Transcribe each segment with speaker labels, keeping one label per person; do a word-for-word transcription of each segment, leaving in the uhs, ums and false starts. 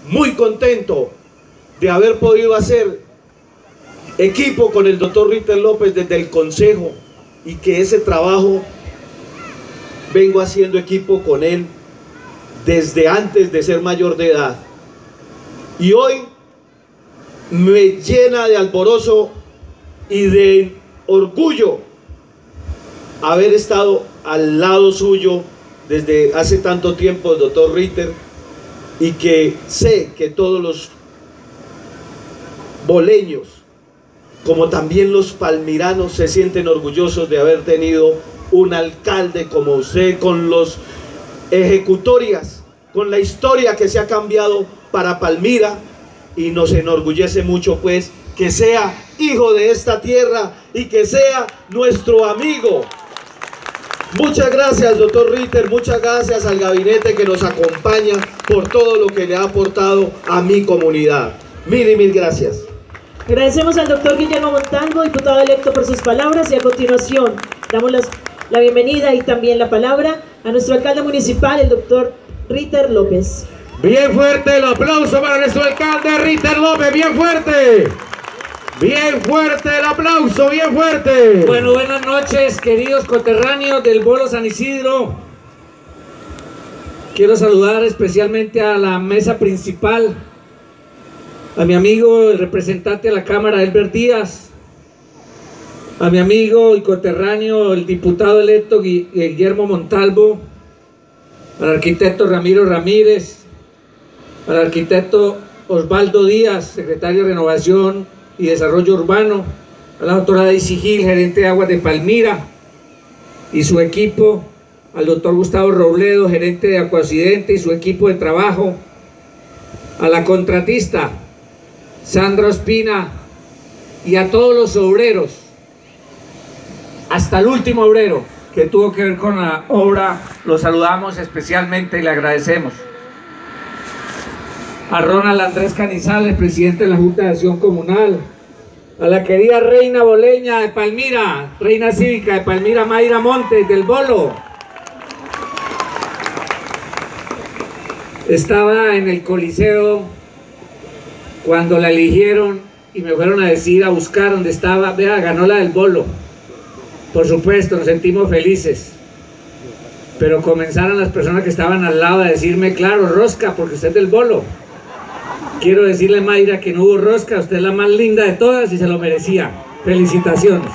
Speaker 1: muy contento de haber podido hacer equipo con el doctor Ritter López desde el consejo, y que ese trabajo vengo haciendo equipo con él desde antes de ser mayor de edad. Y hoy me llena de alborozo y de orgullo haber estado al lado suyo desde hace tanto tiempo, el doctor Ritter, y que sé que todos los boleños, como también los palmiranos, se sienten orgullosos de haber tenido un alcalde como usted, con los ejecutorias, con la historia que se ha cambiado para Palmira, y nos enorgullece mucho pues que sea hijo de esta tierra y que sea nuestro amigo. Muchas gracias, doctor Ritter, muchas gracias al gabinete que nos acompaña por todo lo que le ha aportado a mi comunidad. Mil y mil gracias.
Speaker 2: Agradecemos al doctor Guillermo Montalvo, diputado electo, por sus palabras, y a continuación damos las, la bienvenida y también la palabra a nuestro alcalde municipal, el doctor Ritter López.
Speaker 3: Bien fuerte el aplauso para nuestro alcalde Ritter López, bien fuerte. Bien fuerte el aplauso, bien fuerte.
Speaker 4: Bueno, buenas noches, queridos coterráneos del Bolo San Isidro. Quiero saludar especialmente a la mesa principal, a mi amigo, el representante de la Cámara, Elber Díaz, a mi amigo y coterráneo, el diputado electo Guillermo Montalvo, al arquitecto Ramiro Ramírez, al arquitecto Osvaldo Díaz, secretario de Renovación y Desarrollo Urbano, a la doctora Daisy Gil, gerente de Aguas de Palmira, y su equipo, al doctor Gustavo Robledo, gerente de Acuaccidente, y su equipo de trabajo, a la contratista Sandra Ospina, y a todos los obreros, hasta el último obrero que tuvo que ver con la obra. Los saludamos especialmente y le agradecemos. A Ronald Andrés Canizales, presidente de la Junta de Acción Comunal, a la querida reina boleña de Palmira, reina cívica de Palmira, Mayra Montes, del Bolo. Estaba en el Coliseo cuando la eligieron y me fueron a decir, a buscar dónde estaba. Vea, ganó la del Bolo. Por supuesto, nos sentimos felices. Pero comenzaron las personas que estaban al lado a decirme, claro, rosca, porque usted es del Bolo. Quiero decirle, Mayra, que no hubo rosca, usted es la más linda de todas y se lo merecía. Felicitaciones.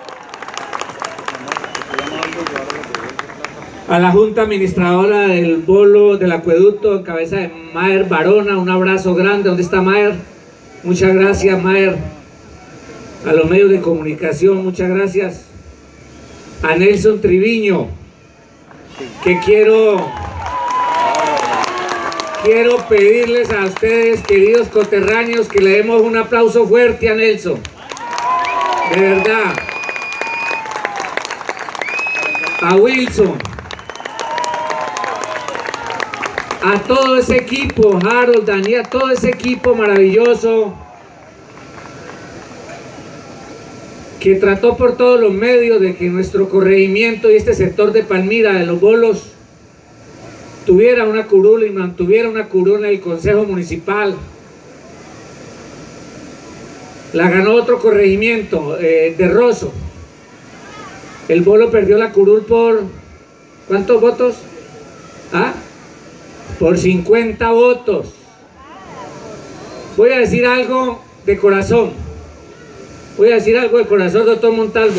Speaker 4: A la Junta Administradora del Bolo del Acueducto, en cabeza de Maher Barona, un abrazo grande. ¿Dónde está Maher? Muchas gracias, Maher. A los medios de comunicación, muchas gracias. A Nelson Triviño, que quiero... Quiero pedirles a ustedes, queridos coterráneos, que le demos un aplauso fuerte a Nelson. De verdad. A Wilson. A todo ese equipo, Harold, Daniel, a todo ese equipo maravilloso que trató por todos los medios de que nuestro corregimiento y este sector de Palmira, de los Bolos, tuviera una curul y mantuviera una curul en el Consejo Municipal. La ganó otro corregimiento, eh, de Rosso. El Bolo perdió la curul por... ¿cuántos votos? ¿Ah? Por cincuenta votos. Voy a decir algo de corazón. Voy a decir algo de corazón, doctor Montalvo.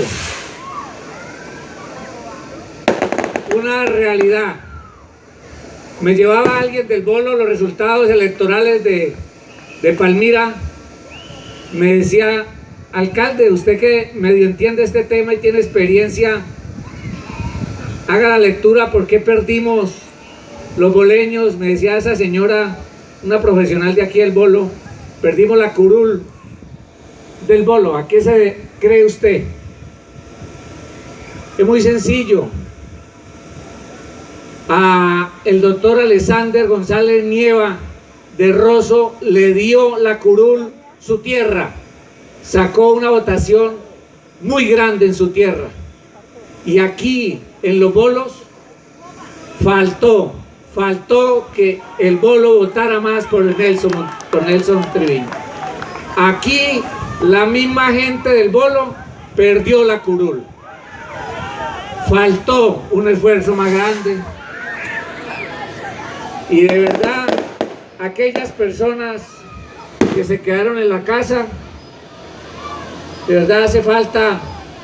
Speaker 4: Una realidad. Me llevaba alguien del Bolo los resultados electorales de, de Palmira. Me decía, alcalde, usted que medio entiende este tema y tiene experiencia, haga la lectura, ¿por qué perdimos los boleños? Me decía esa señora, una profesional de aquí del Bolo, perdimos la curul del Bolo. ¿A qué se cree usted? Es muy sencillo. A el doctor Alexander González Nieva de Rosso le dio la curul su tierra, sacó una votación muy grande en su tierra, y aquí en los Bolos faltó faltó que el bolo votara más por Nelson, por Nelson Treviño. Aquí la misma gente del bolo perdió la curul. Faltó un esfuerzo más grande. Y de verdad, aquellas personas que se quedaron en la casa, de verdad hace falta.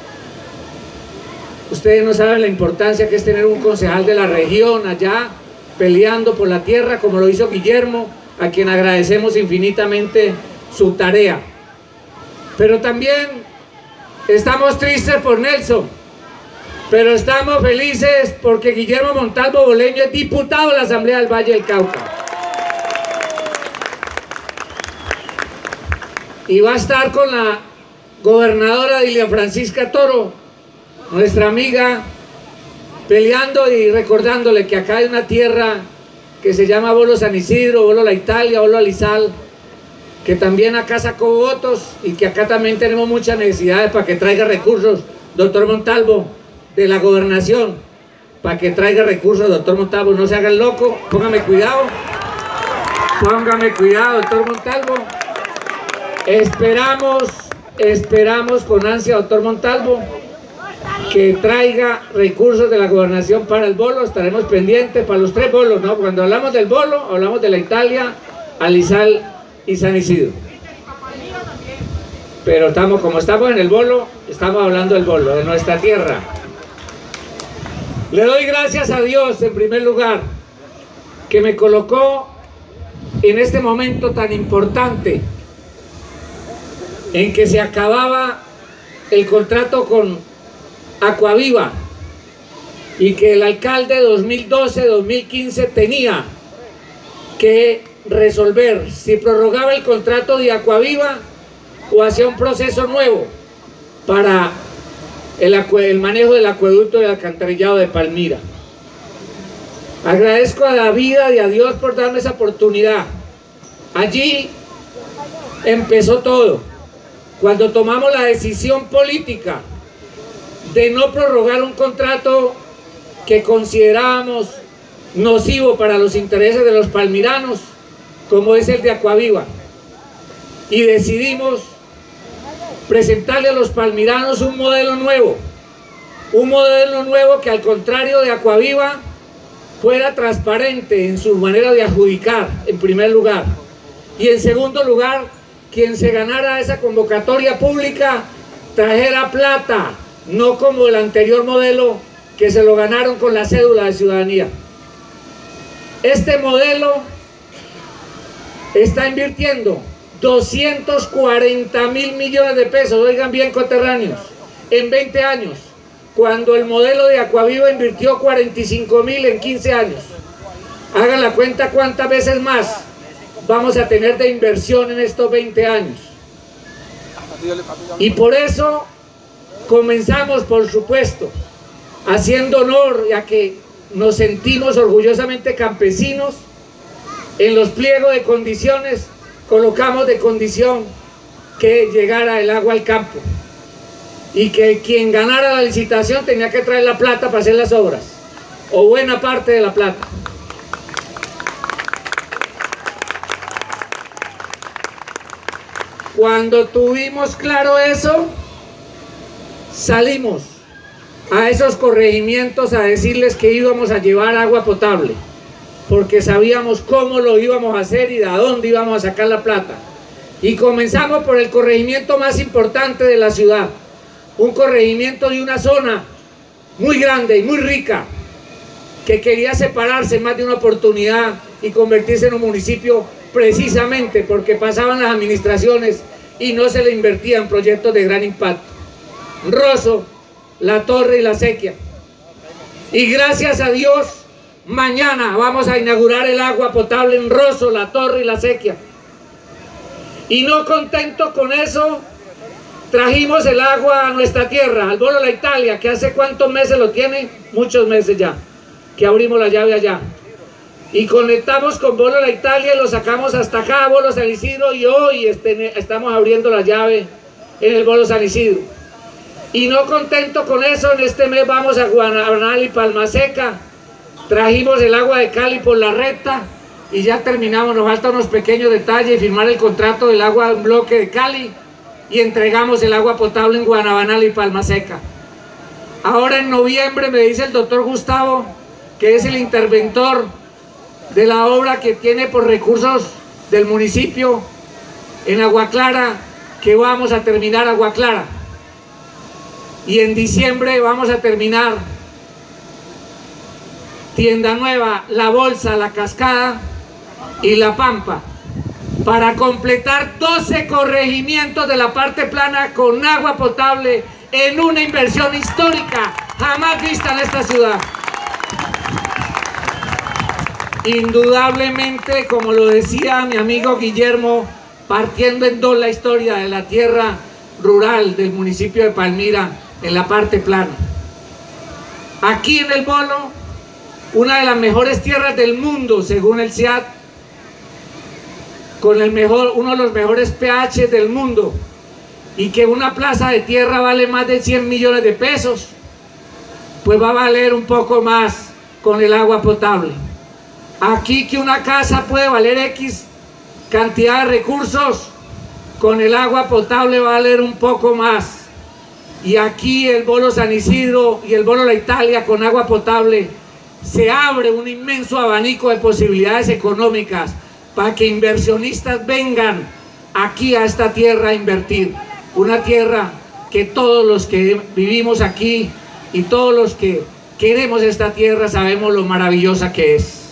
Speaker 4: Ustedes no saben la importancia que es tener un concejal de la región allá peleando por la tierra, como lo hizo Guillermo, a quien agradecemos infinitamente su tarea. Pero también estamos tristes por Nelson, pero estamos felices porque Guillermo Montalvo Boleño es diputado de la Asamblea del Valle del Cauca. Y va a estar con la gobernadora Dilian Francisca Toro, nuestra amiga, peleando y recordándole que acá hay una tierra que se llama Bolo San Isidro, Bolo La Italia, Bolo Alizal, que también acá sacó votos y que acá también tenemos muchas necesidades para que traiga recursos, doctor Montalvo, de la gobernación, para que traiga recursos, doctor Montalvo, no se haga el loco, póngame cuidado, póngame cuidado, doctor Montalvo. Esperamos, esperamos con ansia, doctor Montalvo, que traiga recursos de la gobernación para el bolo. Estaremos pendientes para los tres bolos, ¿no? Cuando hablamos del bolo, hablamos de La Italia, Alizal y San Isidro. Pero estamos, como estamos en el bolo, estamos hablando del bolo, de nuestra tierra. Le doy gracias a Dios, en primer lugar, que me colocó en este momento tan importante, en que se acababa el contrato con Acuaviva y que el alcalde dos mil doce dos mil quince tenía que resolver si prorrogaba el contrato de Acuaviva o hacía un proceso nuevo para el, el manejo del acueducto del alcantarillado de Palmira. Agradezco a la vida y a Dios por darme esa oportunidad. Allí empezó todo, cuando tomamos la decisión política de no prorrogar un contrato que considerábamos nocivo para los intereses de los palmiranos, como es el de Acuaviva, y decidimos presentarle a los palmiranos un modelo nuevo, un modelo nuevo que, al contrario de Acuaviva, fuera transparente en su manera de adjudicar, en primer lugar, y en segundo lugar, quien se ganara esa convocatoria pública trajera plata, no como el anterior modelo que se lo ganaron con la cédula de ciudadanía. Este modelo está invirtiendo doscientos cuarenta mil millones de pesos, oigan bien, coterráneos, en veinte años, cuando el modelo de Acuaviva invirtió cuarenta y cinco mil en quince años. Hagan la cuenta cuántas veces más vamos a tener de inversión en estos veinte años. Y por eso comenzamos, por supuesto, haciendo honor a que nos sentimos orgullosamente campesinos. En los pliegos de condiciones colocamos de condición que llegara el agua al campo y que quien ganara la licitación tenía que traer la plata para hacer las obras, o buena parte de la plata. Cuando tuvimos claro eso, salimos a esos corregimientos a decirles que íbamos a llevar agua potable, porque sabíamos cómo lo íbamos a hacer y de dónde íbamos a sacar la plata. Y comenzamos por el corregimiento más importante de la ciudad, un corregimiento de una zona muy grande y muy rica, que quería separarse en más de una oportunidad y convertirse en un municipio, precisamente porque pasaban las administraciones y no se le invertía en proyectos de gran impacto. Rosso, La Torre y La Sequia. Y gracias a Dios, mañana vamos a inaugurar el agua potable en Rosso, La Torre y La Sequia. Y no contento con eso, trajimos el agua a nuestra tierra, al Bolo La Italia, que hace cuántos meses lo tiene, muchos meses ya, que abrimos la llave allá. Y conectamos con Bolo La Italia y lo sacamos hasta acá, Bolo San Isidro, y hoy este, estamos abriendo la llave en el Bolo San Isidro. Y no contento con eso, en este mes vamos a Guanabral y Palma Seca, Trajimos el agua de Cali por la recta y ya terminamos. Nos faltan unos pequeños detalles y firmar el contrato del agua de un bloque de Cali y entregamos el agua potable en Guanabanal y Palma Seca. Ahora en noviembre me dice el doctor Gustavo, que es el interventor de la obra que tiene por recursos del municipio en Agua Clara, que vamos a terminar Agua Clara. Y en diciembre vamos a terminar Tienda Nueva, La Bolsa, La Cascada y La Pampa, para completar doce corregimientos de la parte plana con agua potable en una inversión histórica jamás vista en esta ciudad. Indudablemente, como lo decía mi amigo Guillermo, partiendo en dos la historia de la tierra rural del municipio de Palmira en la parte plana. Aquí en el Bolo, una de las mejores tierras del mundo según el C I A T, con el mejor, uno de los mejores pH del mundo, y que una plaza de tierra vale más de cien millones de pesos, pues va a valer un poco más con el agua potable. Aquí que una casa puede valer X cantidad de recursos, con el agua potable va a valer un poco más. Y aquí el Bolo San Isidro y el Bolo La Italia con agua potable se abre un inmenso abanico de posibilidades económicas para que inversionistas vengan aquí a esta tierra a invertir. Una tierra que todos los que vivimos aquí y todos los que queremos esta tierra sabemos lo maravillosa que es.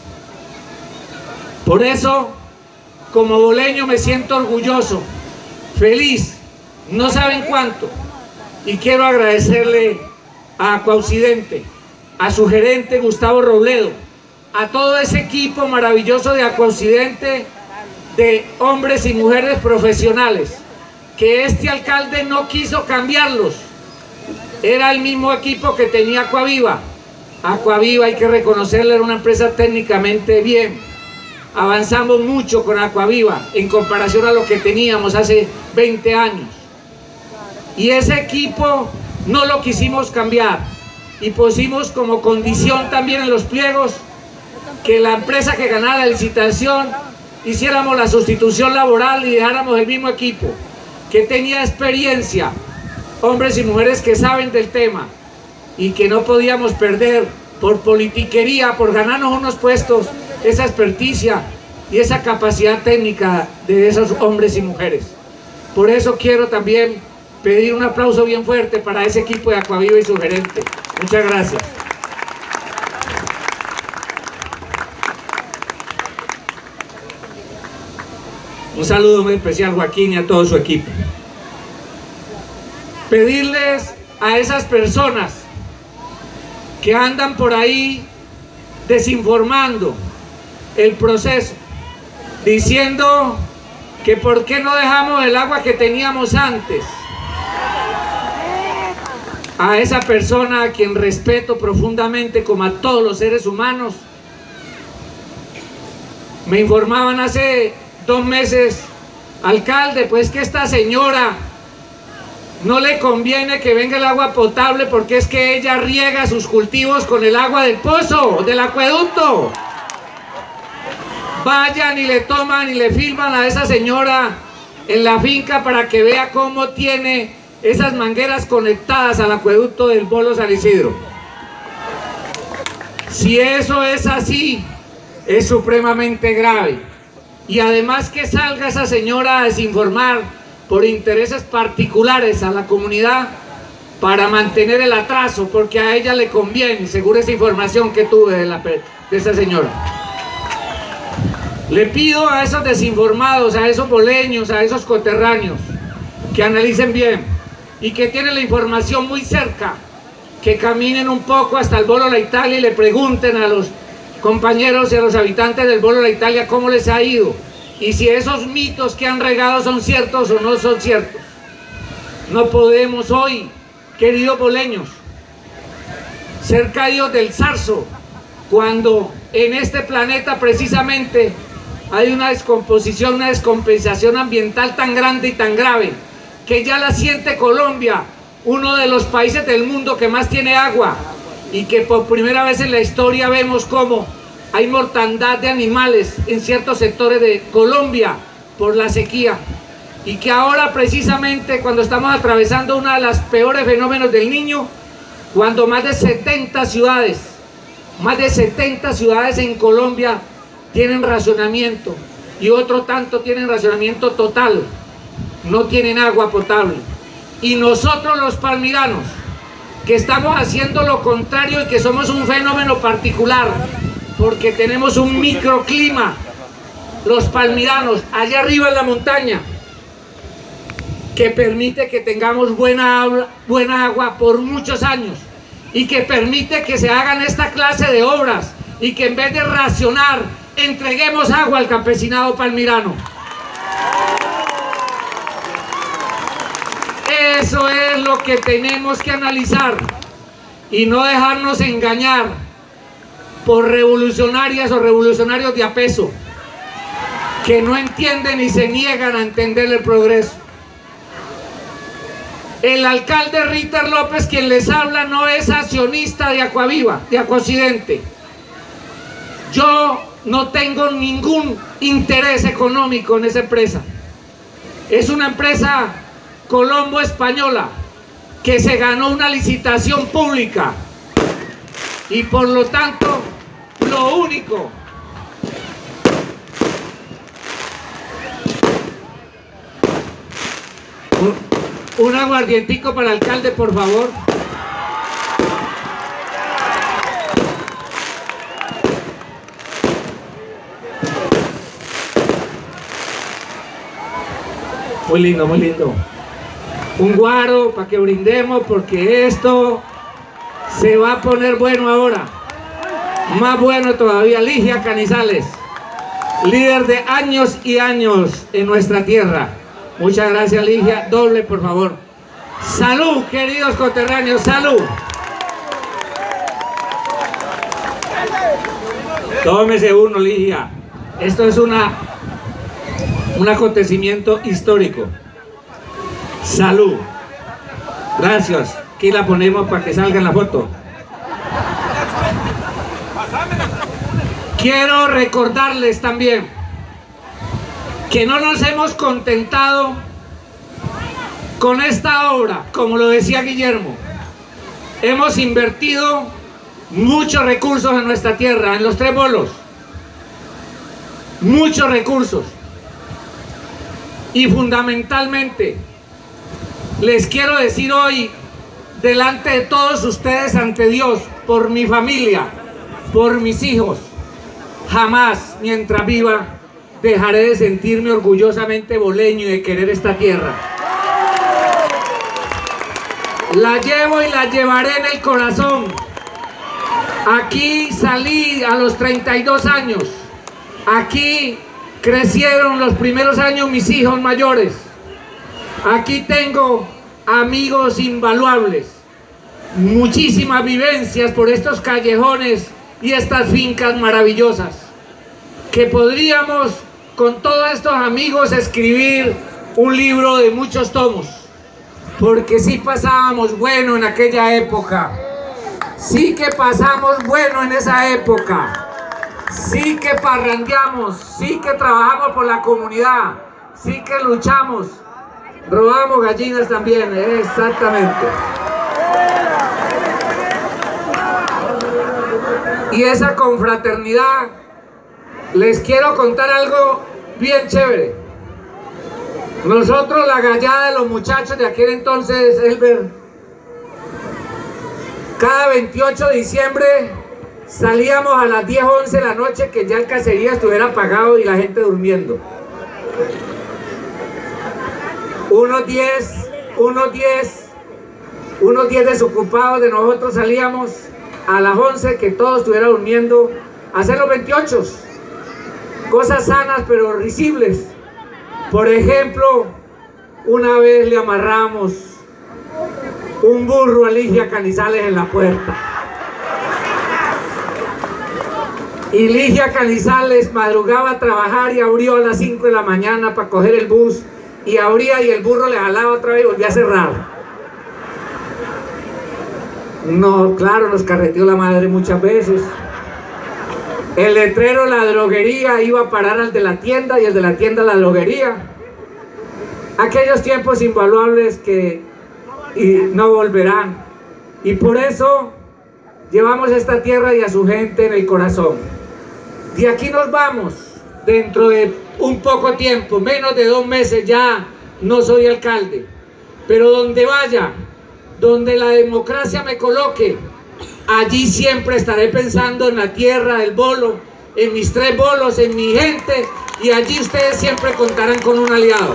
Speaker 4: Por eso, como boleño me siento orgulloso, feliz, no saben cuánto, y quiero agradecerle a Acuaoccidente, a su gerente Gustavo Robledo, a todo ese equipo maravilloso de Acuaoccidente, de hombres y mujeres profesionales, que este alcalde no quiso cambiarlos. Era el mismo equipo que tenía Acuaviva. Acuaviva, hay que reconocerle, era una empresa técnicamente bien. Avanzamos mucho con Acuaviva en comparación a lo que teníamos hace veinte años. Y ese equipo no lo quisimos cambiar. Y pusimos como condición también en los pliegos que la empresa que ganara la licitación hiciéramos la sustitución laboral y dejáramos el mismo equipo, que tenía experiencia, hombres y mujeres que saben del tema, y que no podíamos perder por politiquería, por ganarnos unos puestos, esa experticia y esa capacidad técnica de esos hombres y mujeres. Por eso quiero también pedir un aplauso bien fuerte para ese equipo de Acuaviva y su gerente. Muchas gracias. Un saludo muy especial a Joaquín y a todo su equipo. Pedirles a esas personas que andan por ahí desinformando el proceso, diciendo que por qué no dejamos el agua que teníamos antes. A esa persona a quien respeto profundamente, como a todos los seres humanos, me informaban hace dos meses, alcalde, pues que esta señora no le conviene que venga el agua potable porque es que ella riega sus cultivos con el agua del pozo, del acueducto. Vayan y le toman y le filman a esa señora en la finca para que vea cómo tiene esas mangueras conectadas al acueducto del Bolo San Isidro. Si eso es así, es supremamente grave. Y además que salga esa señora a desinformar por intereses particulares a la comunidad para mantener el atraso, porque a ella le conviene, según esa información que tuve de, la, de esa señora. Le pido a esos desinformados, a esos boleños, a esos coterráneos, que analicen bien y que tienen la información muy cerca, que caminen un poco hasta el Bolo La Italia y le pregunten a los compañeros y a los habitantes del Bolo La Italia cómo les ha ido y si esos mitos que han regado son ciertos o no son ciertos. No podemos hoy, queridos boleños, ser caídos del zarzo cuando en este planeta precisamente hay una descomposición, una descompensación ambiental tan grande y tan grave que ya la siente Colombia, uno de los países del mundo que más tiene agua, y que por primera vez en la historia vemos cómo hay mortandad de animales en ciertos sectores de Colombia por la sequía, y que ahora precisamente cuando estamos atravesando uno de los peores fenómenos del Niño, cuando más de setenta ciudades, más de setenta ciudades en Colombia tienen racionamiento y otro tanto tienen racionamiento total, no tienen agua potable. Y nosotros los palmiranos, que estamos haciendo lo contrario y que somos un fenómeno particular, porque tenemos un microclima, los palmiranos, allá arriba en la montaña, que permite que tengamos buena, buena agua por muchos años, y que permite que se hagan esta clase de obras, y que en vez de racionar, entreguemos agua al campesinado palmirano. Eso es lo que tenemos que analizar, y no dejarnos engañar por revolucionarias o revolucionarios de a peso, que no entienden y se niegan a entender el progreso. El alcalde Ritter López, quien les habla, no es accionista de Acuaviva, de Acuoccidente. Yo no tengo ningún interés económico en esa empresa. Es una empresa Colombo española que se ganó una licitación pública, y por lo tanto lo único un, un aguardientico para el alcalde, por favor. Muy lindo, muy lindo. Un guaro para que brindemos, porque esto se va a poner bueno ahora. Más bueno todavía. Ligia Canizales, líder de años y años en nuestra tierra. Muchas gracias, Ligia. Doble, por favor. Salud, queridos coterráneos, salud. Tómese uno, Ligia. Esto es una, un acontecimiento histórico. Salud. Gracias. Aquí la ponemos para que salga en la foto. Quiero recordarles también que no nos hemos contentado con esta obra, como lo decía Guillermo. Hemos invertido muchos recursos en nuestra tierra, en los tres bolos. Muchos recursos. Y fundamentalmente, les quiero decir hoy, delante de todos ustedes, ante Dios, por mi familia, por mis hijos, jamás, mientras viva, dejaré de sentirme orgullosamente boleño y de querer esta tierra. La llevo y la llevaré en el corazón. Aquí salí a los treinta y dos años. Aquí crecieron los primeros años mis hijos mayores. Aquí tengo amigos invaluables, muchísimas vivencias por estos callejones y estas fincas maravillosas, que podríamos con todos estos amigos escribir un libro de muchos tomos, porque sí pasábamos bueno en aquella época, sí que pasamos bueno en esa época, sí que parrandeamos, sí que trabajamos por la comunidad, sí que luchamos. Robamos gallinas también, exactamente. Y esa confraternidad, les quiero contar algo bien chévere. Nosotros, la gallada de los muchachos de aquel entonces, Elber, cada veintiocho de diciembre salíamos a las diez, once de la noche, que ya el casería estuviera apagado y la gente durmiendo. Unos diez, unos diez, unos diez desocupados de nosotros salíamos a las once, que todo estuviera durmiendo, a hacer los veintiocho. Cosas sanas pero risibles. Por ejemplo, una vez le amarramos un burro a Ligia Canizales en la puerta. Y Ligia Canizales madrugaba a trabajar y abrió a las cinco de la mañana para coger el bus. Y abría y el burro le jalaba otra vez y volvía a cerrar. No, claro, nos carreteó la madre muchas veces. El letrero, la droguería, iba a parar al de la tienda y el de la tienda a la droguería. Aquellos tiempos invaluables que y no volverán. Y por eso llevamos esta tierra y a su gente en el corazón. De aquí nos vamos, dentro de un poco tiempo, menos de dos meses ya no soy alcalde. Pero donde vaya, donde la democracia me coloque, allí siempre estaré pensando en la tierra del bolo, en mis tres bolos, en mi gente, y allí ustedes siempre contarán con un aliado.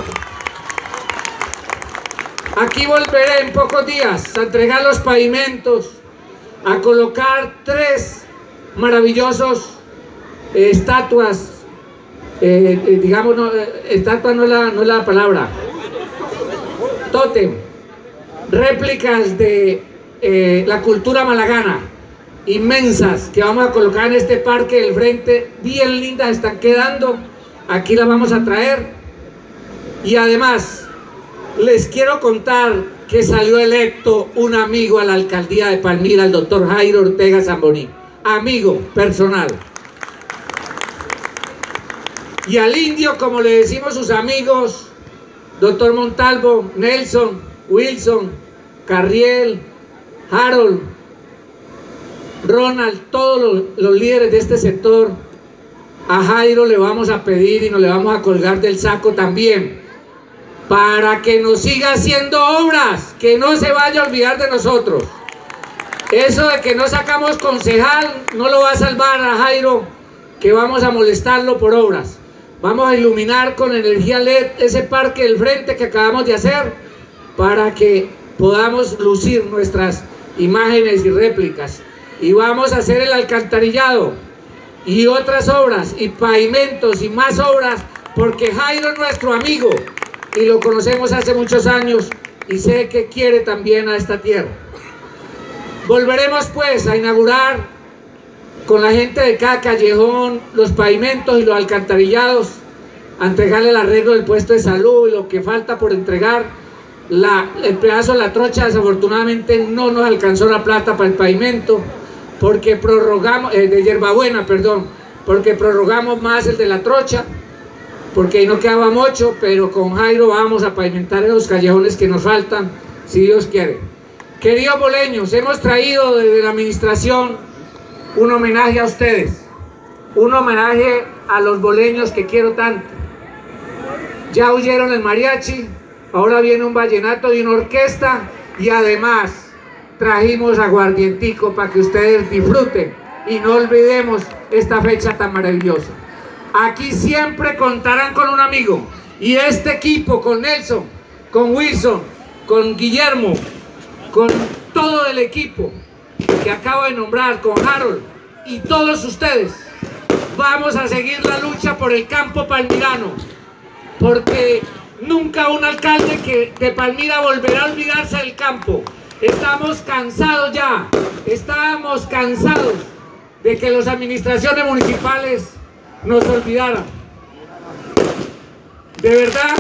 Speaker 4: Aquí volveré en pocos días a entregar los pavimentos, a colocar tres maravillosos eh, estatuas, eh, eh, digamos, no, eh, estatua no es, la, no es la palabra, tótem, réplicas de eh, la cultura malagana, inmensas, que vamos a colocar en este parque del frente, bien lindas están quedando, aquí las vamos a traer. Y además les quiero contar que salió electo un amigo a la alcaldía de Palmira, el doctor Jairo Ortega Zamboní, amigo personal. Y al indio, como le decimos sus amigos, doctor Montalvo, Nelson, Wilson, Carriel, Harold, Ronald, todos los, los líderes de este sector, a Jairo le vamos a pedir y nos le vamos a colgar del saco también, para que nos siga haciendo obras, que no se vaya a olvidar de nosotros. Eso de que no sacamos concejal no lo va a salvar a Jairo, que vamos a molestarlo por obras. Vamos a iluminar con energía L E D ese parque del frente que acabamos de hacer, para que podamos lucir nuestras imágenes y réplicas. Y vamos a hacer el alcantarillado y otras obras y pavimentos y más obras, porque Jairo es nuestro amigo y lo conocemos hace muchos años y sé que quiere también a esta tierra. Volveremos pues a inaugurar con la gente de cada callejón los pavimentos y los alcantarillados, a entregarle el arreglo del puesto de salud y lo que falta por entregar. La, el pedazo de la trocha desafortunadamente no nos alcanzó la plata para el pavimento, porque prorrogamos, eh, de hierbabuena, perdón, porque prorrogamos más el de la trocha, porque ahí no quedaba mucho, pero con Jairo vamos a pavimentar esos callejones que nos faltan, si Dios quiere. Queridos boleños, hemos traído desde la administración un homenaje a ustedes, un homenaje a los boleños que quiero tanto. Ya oyeron el mariachi, ahora viene un vallenato y una orquesta, y además trajimos aguardientico para que ustedes disfruten y no olvidemos esta fecha tan maravillosa. Aquí siempre contarán con un amigo, y este equipo, con Nelson, con Wilson, con Guillermo, con todo el equipo que acabo de nombrar, con Harold y todos ustedes, vamos a seguir la lucha por el campo palmirano, porque nunca un alcalde que de Palmira volverá a olvidarse del campo. Estamos cansados ya, estábamos cansados de que las administraciones municipales nos olvidaran. De verdad,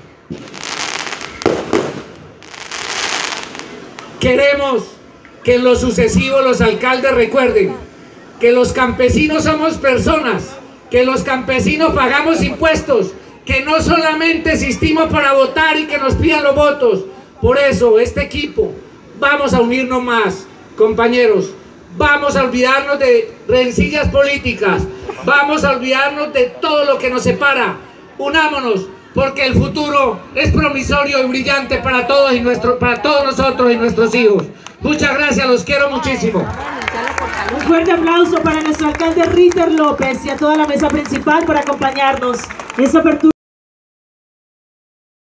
Speaker 4: queremos que en lo sucesivo los alcaldes recuerden que los campesinos somos personas, que los campesinos pagamos impuestos, que no solamente existimos para votar y que nos pidan los votos. Por eso, este equipo, vamos a unirnos más, compañeros. Vamos a olvidarnos de rencillas políticas. Vamos a olvidarnos de todo lo que nos separa. Unámonos, porque el futuro es promisorio y brillante para todos, y nuestro, para todos nosotros y nuestros hijos. Muchas gracias, los quiero muchísimo.
Speaker 2: Un fuerte aplauso para nuestro alcalde Ritter López y a toda la mesa principal por acompañarnos en esta apertura.